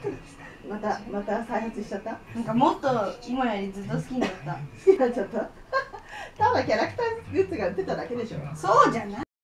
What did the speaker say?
また再発しちゃった。 なんかもっと今よりずっと好きになった。 好きになっちゃった。ただキャラクターグッズが売ってただけでしょ。 そうじゃない。